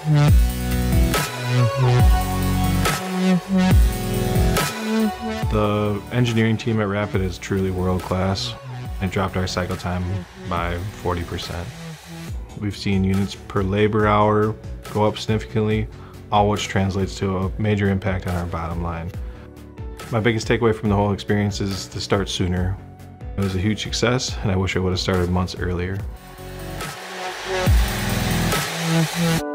The engineering team at Rapid is truly world-class. It dropped our cycle time by 40%. We've seen units per labor hour go up significantly, all which translates to a major impact on our bottom line. My biggest takeaway from the whole experience is to start sooner. It was a huge success, and I wish I would have started months earlier.